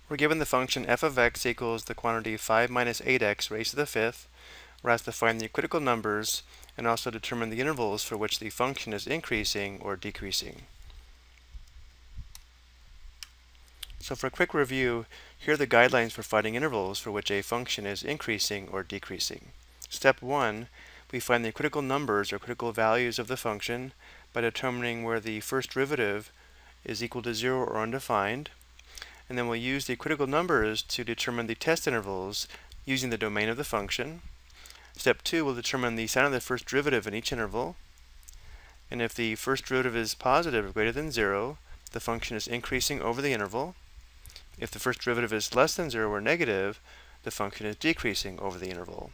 We're given the function f of x equals the quantity 5 minus 8x raised to the fifth. We're asked to find the critical numbers and also determine the intervals for which the function is increasing or decreasing. So for a quick review, here are the guidelines for finding intervals for which a function is increasing or decreasing. Step 1, we find the critical numbers or critical values of the function by determining where the first derivative is equal to 0 or undefined. And then we'll use the critical numbers to determine the test intervals using the domain of the function. Step 2 will determine the sign of the first derivative in each interval. And if the first derivative is positive or greater than 0, the function is increasing over the interval. If the first derivative is less than 0 or negative, the function is decreasing over the interval.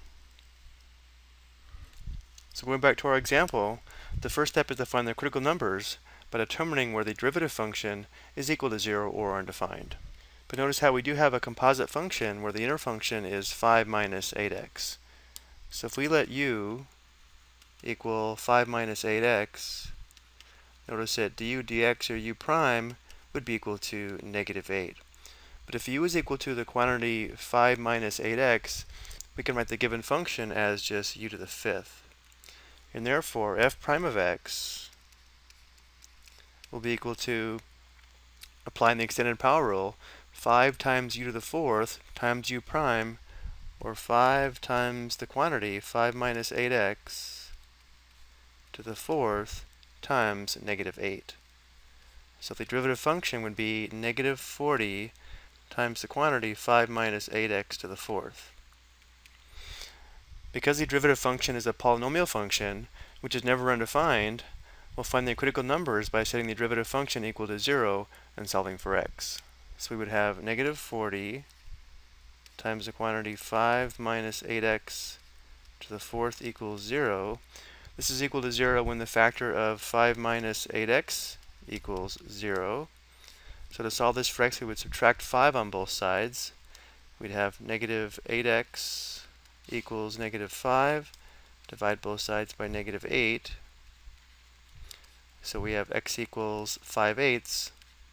So going back to our example, the first step is to find the critical numbers by determining where the derivative function is equal to 0 or undefined. But notice how we do have a composite function where the inner function is 5 minus 8x. So if we let u equal 5 minus 8x, notice that du dx or u prime would be equal to negative 8. But if u is equal to the quantity 5 minus 8x, we can write the given function as just u to the fifth. And therefore, f prime of x will be equal to, applying the extended power rule, 5 times u to the fourth times u prime, or 5 times the quantity 5 minus 8x to the fourth times negative 8. So the derivative function would be negative 40 times the quantity 5 minus 8x to the fourth. Because the derivative function is a polynomial function, which is never undefined, we'll find the critical numbers by setting the derivative function equal to 0 and solving for x. So we would have negative 40 times the quantity 5 minus 8x to the fourth equals 0. This is equal to 0 when the factor of 5 minus 8x equals 0. So to solve this for x, we would subtract 5 on both sides. We'd have negative 8x equals negative 5. Divide both sides by negative 8. So we have x equals 5/8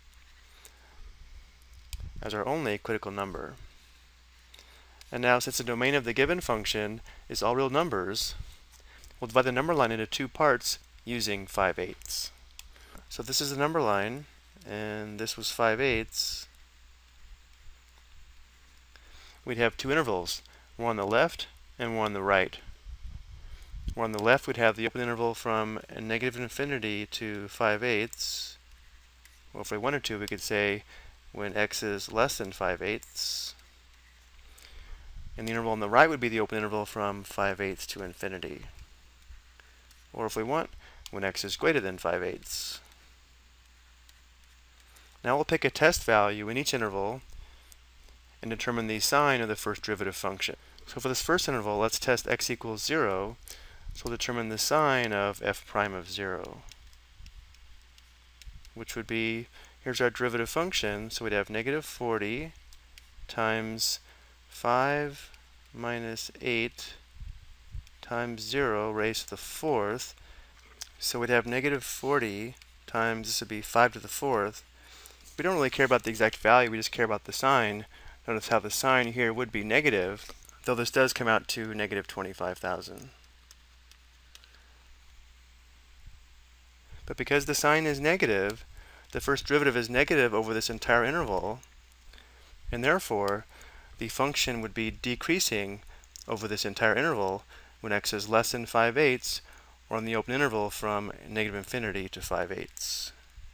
as our only critical number. And now, since the domain of the given function is all real numbers, we'll divide the number line into two parts using 5/8. So this is the number line, and this was 5/8. We'd have two intervals, one on the left and one on the right. Where on the left we'd have the open interval from negative infinity to 5/8. Well, if we wanted to, we could say when x is less than 5/8. And the interval on the right would be the open interval from 5/8 to infinity. Or if we want, when x is greater than 5/8. Now we'll pick a test value in each interval and determine the sign of the first derivative function. So for this first interval, let's test x equals 0. So we'll determine the sign of f prime of 0, which would be, here's our derivative function, so we'd have negative 40 times 5 minus 8 times 0 raised to the fourth. So we'd have negative 40 times, this would be 5 to the fourth. We don't really care about the exact value, we just care about the sign. Notice how the sign here would be negative, though this does come out to negative 25,000. But because the sign is negative, the first derivative is negative over this entire interval, and therefore the function would be decreasing over this entire interval when x is less than 5/8, or on the open interval from negative infinity to 5/8.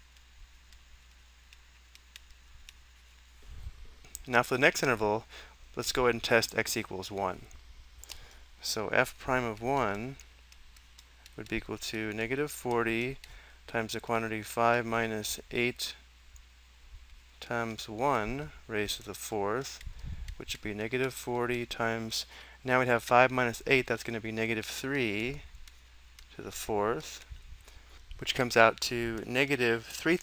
Now for the next interval, let's go ahead and test x equals 1. So f prime of 1 would be equal to negative 40 times the quantity 5 minus 8 times 1 raised to the fourth, which would be negative 40 times, now we'd have 5 minus 8, that's going to be negative 3 to the fourth, which comes out to negative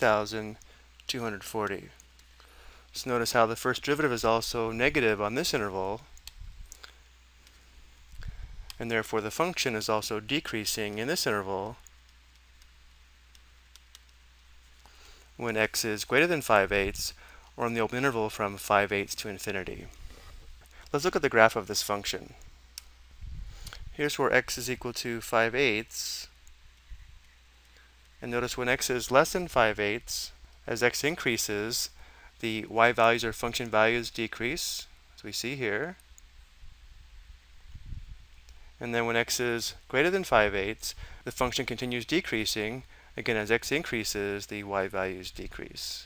3,240. So notice how the first derivative is also negative on this interval, and therefore the function is also decreasing in this interval when x is greater than 5/8, or in the open interval from 5/8 to infinity. Let's look at the graph of this function. Here's where x is equal to 5/8, and notice when x is less than 5/8, as x increases, the y values or function values decrease, as we see here. And then when x is greater than 5/8, the function continues decreasing. Again, as x increases, the y values decrease.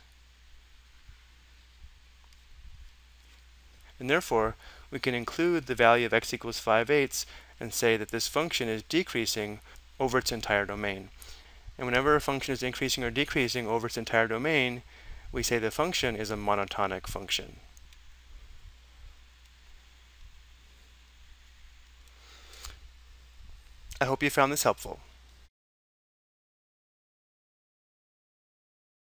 And therefore, we can include the value of x equals 5/8 and say that this function is decreasing over its entire domain. And whenever a function is increasing or decreasing over its entire domain, we say the function is a monotonic function. I hope you found this helpful.